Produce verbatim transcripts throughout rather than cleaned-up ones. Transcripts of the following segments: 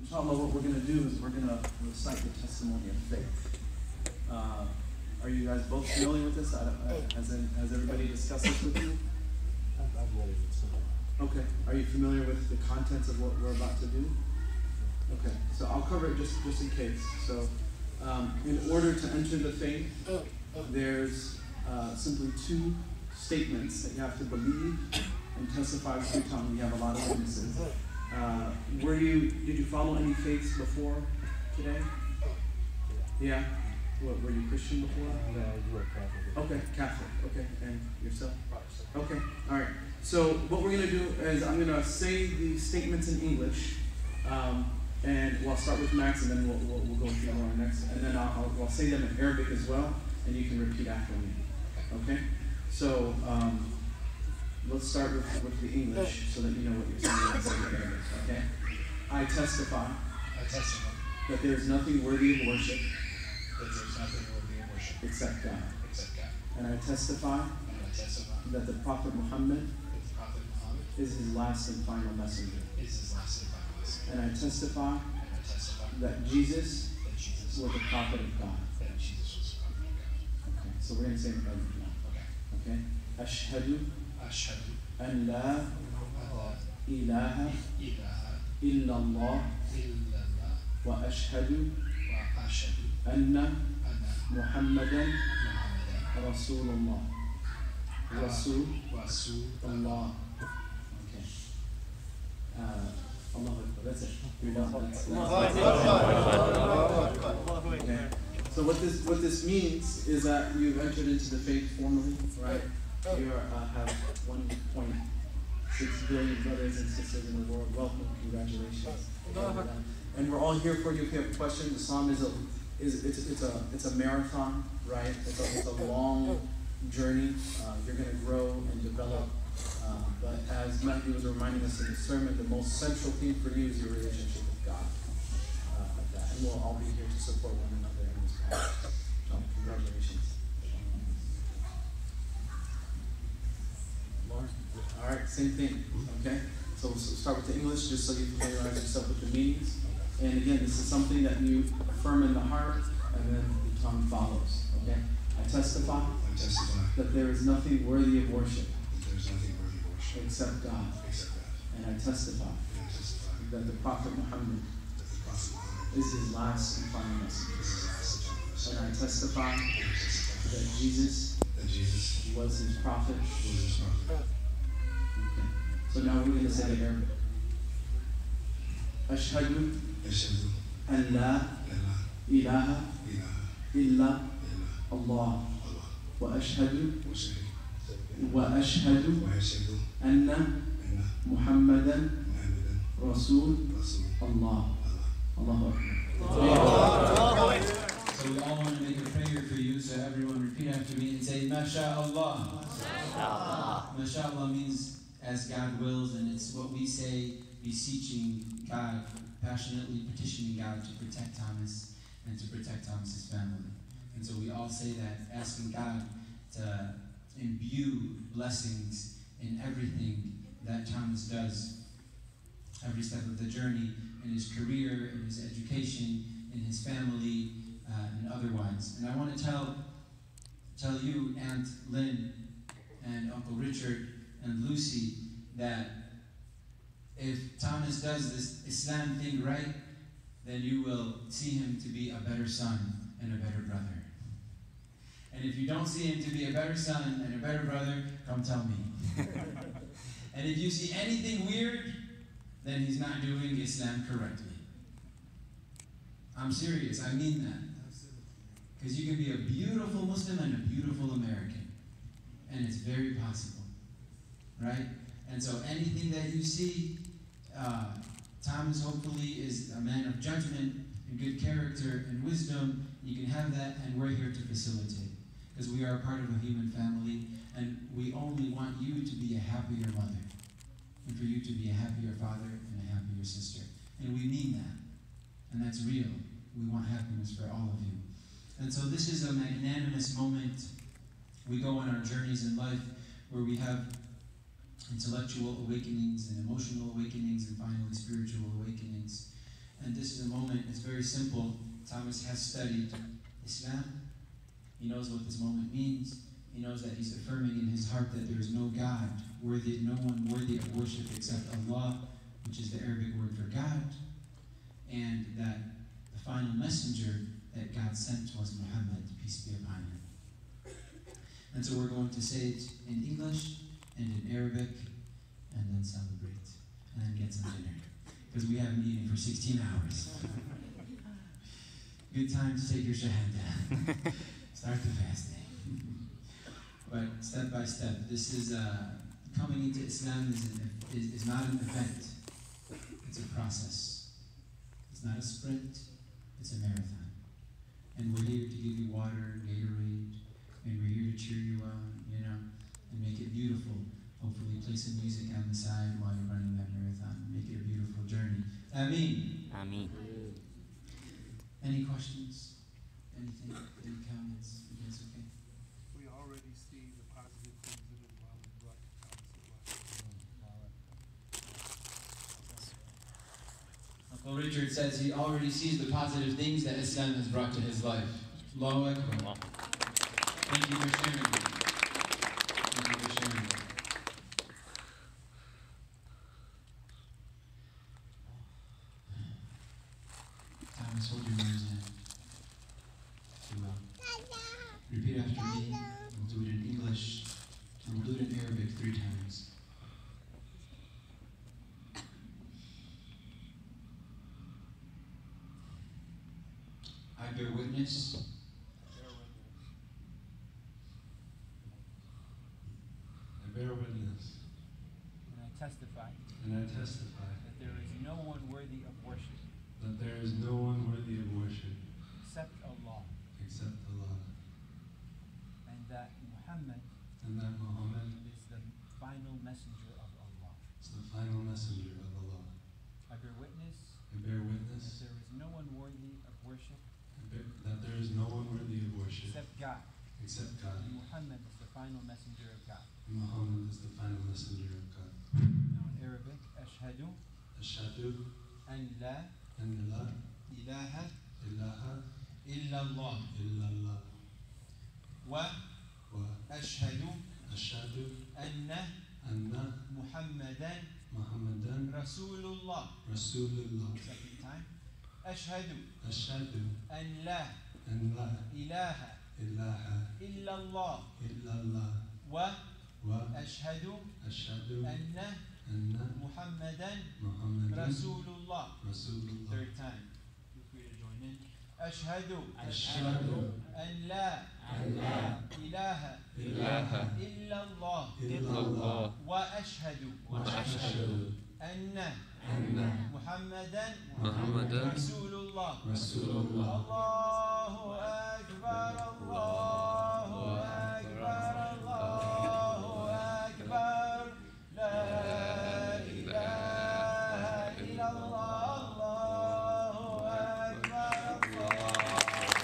inshallah, what we're going to do is we're going to recite the testimony of faith. Uh, are you guys both familiar with this? I don't, uh, has, has everybody discussed this with you? I've read it. Okay. Are you familiar with the contents of what we're about to do? Okay. So I'll cover it just, just in case. So um, in order to enter the faith, there's uh, simply two statements that you have to believe and testify with your tongue. We have a lot of witnesses. Uh, were you, did you follow any faiths before today? Yeah? What, were you Christian before? No, I grew up Catholic. Okay, Catholic. Okay, and yourself? Okay, all right. So what we're going to do is I'm going to say the statements in English, um, and we'll start with Max, and then we'll, we'll, we'll go through Loren next, and then I'll, I'll, I'll say them in Arabic as well, and you can repeat after me. Okay? So um, let's start with, with the English so that you know what you're saying when I say the Arabic. Okay? I testify, I testify that there is nothing worthy of worship that there is nothing worthy of worship except God. except God. And I testify And I testify that the Prophet Muhammad that the Prophet Muhammad is his last and final messenger. is his last and final messenger. And I testify And I testify that Jesus that Jesus was the prophet of God. that Jesus was the prophet of God. Okay, so we're going to say it in Arabic now. Okay. Okay? Ashhadu Ashhadu an la an ilaha llāh illallah иллā wa ashhadu wa ashhadu anna anna muḥammadun muḥammadun rasūlullah. Rasul rasūlu Allah. Okay. Uh, Allahu Akbar. That's it. You're done. That's, that's okay. So what this what this means is that you've entered into the faith formally, right? You are, uh, have one point six billion brothers and sisters in the world. Welcome, congratulations. And we're all here for you. If you have questions, Islam is a is it's it's a it's a marathon, right? It's a, it's a long journey. Uh, you're going to grow and develop. Uh, but as Matthew was reminding us in the sermon, the most central thing for you is your relationship with God. Uh, like that. And we'll all be here to support one another in this path. So, congratulations. Loren? All right, same thing. Okay? So we'll start with the English just so you familiarize yourself with the meanings. And again, this is something that you affirm in the heart and then the tongue follows. Okay? I testify I testify that there is nothing worthy of worship that there is nothing worthy of worship except God. except God. And I testify And I testify that the Prophet Muhammad that the Prophet Muhammad is his last and final message. is his last and final messenger. And I testify And I testify that Jesus that Jesus was his prophet. was his prophet. Okay. So now we're going to say it in Arabic. Ashhadu Ashhadu an la an lā иллāha illāha illa illā Allah. Allah. Wa ashhadu Wa ashhadu wa ashhadu wa ashhadu anna anna muḥammadun muḥammadun rasūlu rasūlu Allah. Allah. Allahu Akbar. So we all want to make a prayer for you, so everyone repeat after me and say, MashaAllah. MashaAllah. MashaAllah means as God wills, and it's what we say, beseeching God, passionately petitioning God to protect Thomas and to protect Thomas's family. And so we all say that, asking God to imbue blessings in everything that Thomas does, every step of the journey, in his career, in his education, in his family, uh, and otherwise. And I want to tell, tell you, Aunt Lynn, and Uncle Richard, and Lucy, that if Thomas does this Islam thing right, then you will see him to be a better son and a better brother. And if you don't see him to be a better son and a better brother, come tell me. And if you see anything weird, then he's not doing Islam correctly. I'm serious, I mean that. Because you can be a beautiful Muslim and a beautiful American. And it's very possible, right? And so anything that you see, uh, Thomas hopefully is a man of judgment and good character and wisdom. You can have that, and we're here to facilitate. Because we are a part of a human family, and we only want you to be a happier mother, and for you to be a happier father and a happier sister. And we mean that, and that's real. We want happiness for all of you. And so this is a magnanimous moment. We go on our journeys in life where we have intellectual awakenings and emotional awakenings and finally spiritual awakenings. And this is a moment, it's very simple. Thomas has studied Islam. He knows what this moment means. He knows that he's affirming in his heart that there is no God worthy, no one worthy of worship except Allah, which is the Arabic word for God, and that the final messenger that God sent was Muhammad, peace be upon him. And so we're going to say it in English and in Arabic, and then celebrate, and then get some dinner, because we haven't eaten for sixteen hours. Good time to take your Shahada. Start the fasting. But step by step, this is uh, coming into Islam is, an, is, is not an event. It's a process. It's not a sprint. It's a marathon. And we're here to give you water, Gatorade, and we're here to cheer you on, you know, and make it beautiful. Hopefully play some music on the side while you're running that marathon. Make it a beautiful journey. Ameen. Ameen. Any questions? Anything? Any comments? You guys okay? We already see the positive things that Islam has brought to us. Uncle Richard says he already sees the positive things that Islam has brought to his life. Allahu Akbar. Thank you for sharing. Thank you for sharing. Thomas, hold your nose in. Too well. Repeat after me. We'll do it in English, and we'll do it in Arabic three times. I bear witness I bear witness, And I testify and I testify that there is no one worthy of worship that there is no one worthy of worship except Allah, except Allah, and that Muhammad and that Muhammad is the final messenger of Allah. is the final messenger of Allah. I bear witness I bear that witness there is no one worthy of worship I bear, that there is no one worthy of worship except God, except God, and Muhammad is the final messenger of God. and Muhammad is the final messenger of God. Now in Arabic, Ashhadu Ashhadu an llāh an la ilaha ilaha illallah illallah wa wa ashhadu ashhadu anna anna muḥammadun muḥammadun rasūlullah. rasūlullah. Second time. Ashhadu Ashhadu an llāh an la иллāha иллāha illallah illallah wa wa ashhadu ashhadu anna anna muḥammadun muḥammadun rasūlullah. rasūlullah. Third time. Feel free to join in. Ashhadu Ashhadu an llāh иллāha иллāha illallah illallah wa ashhadu wa ashhadu anna anna muḥammadun Muhammadun rasūlullah. rasūlullah. Allahu Akbar, Allahu Akbar, Allahu Akbar. La ilaha illallah, Allahu Akbar,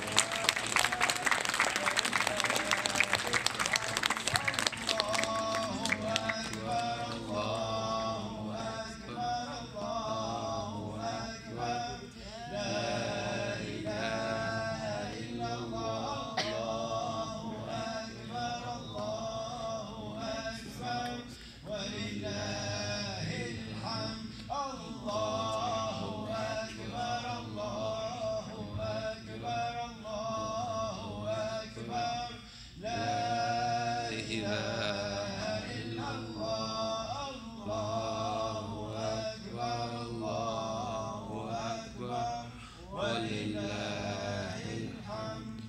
Allahu Akbar, Allahu Akbar, Allahu Akbar. La ilaha illallah, Allahu Akbar, Allahu Akbar. Walillahil hamd. Allahu Akbar, Allahu Akbar, Allahu Akbar. La ilaha illallah, Allahu Akbar, Allahu Akbar. Walillahil hamd.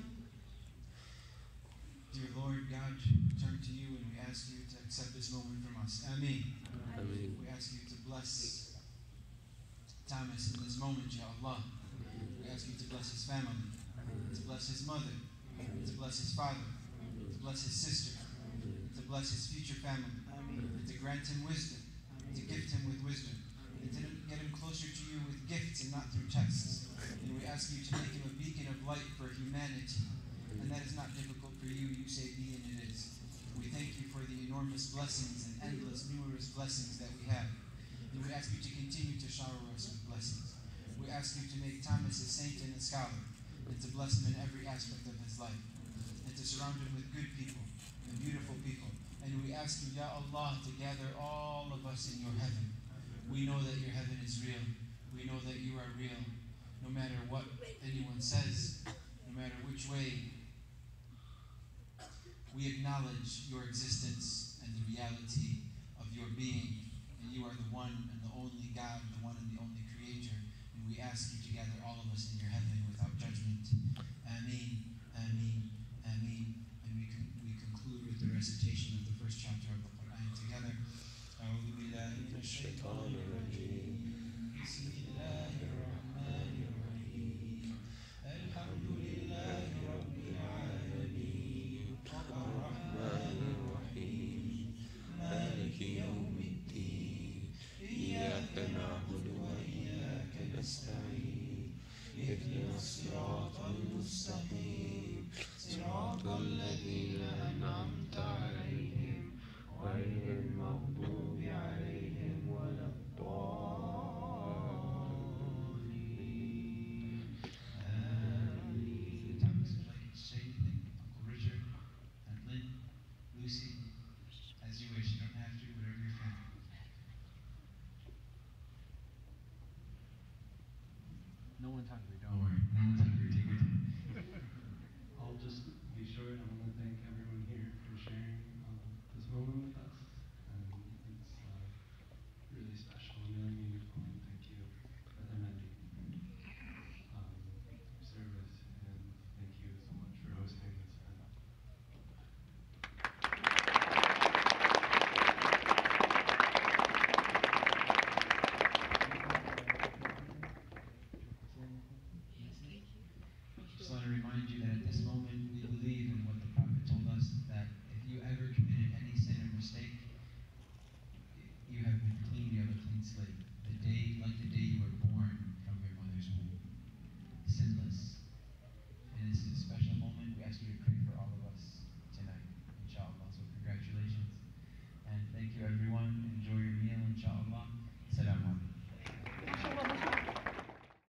Dear Lord God, we turn to you and we ask you to accept this moment from us. Ameen. Ameen. We ask you to bless Thomas in this moment, Ya Allah. We ask you to bless his family, to bless his mother, to bless his father, to bless his sister, to bless his future family, and to grant him wisdom, to gift him with wisdom, and to get him closer to you with gifts and not through tests. And we ask you to make him a beacon of light for humanity. And that is not difficult for you. You say be and it is. We thank you for the enormous blessings and endless, numerous blessings that we have. And we ask you to continue to shower us with blessings. We ask you to make Thomas a saint and a scholar, and to bless him in every aspect of his life, and to surround him with good people and beautiful people. And we ask you, Ya Allah, to gather all of us in your heaven. We know that your heaven is real. We know that you are real. No matter what anyone says, no matter which way, we acknowledge your existence and the reality of your being. And you are the one and the only God, the one and the only Creator. And we ask you to gather all of us in your heaven without judgment. Ameen, Ameen, Ameen. And we, con we conclude with the recitation of the first chapter of the Quran together. أعوذ بالله من الشيطان الرجيم. بسم الله الرحمن الرحيم. الحمد لله رب العالمين. الرحمن الرحيم. مالك يوم الدين. إياك نعبد وإياك نستعين. اهدنا الصراط المستقيم. صراط الذين أنعمت عليهم غير المغضوب عليهم ولا الضالين. آمين. Thomas, would you like to say anything? Uncle Richard, Aunt Lynn, Lucy, as you wish. You don't have to, whatever you're feeling. No one's hungry, Don't don't worry, no one's hungry. Take your time. I'll just be short. I want to thank everyone here for sharing um, this moment with us. And it's uh, really special and really meaningful. And thank you for the many um, service. And thank you so much for hosting this event. Just want to remind you that at this moment,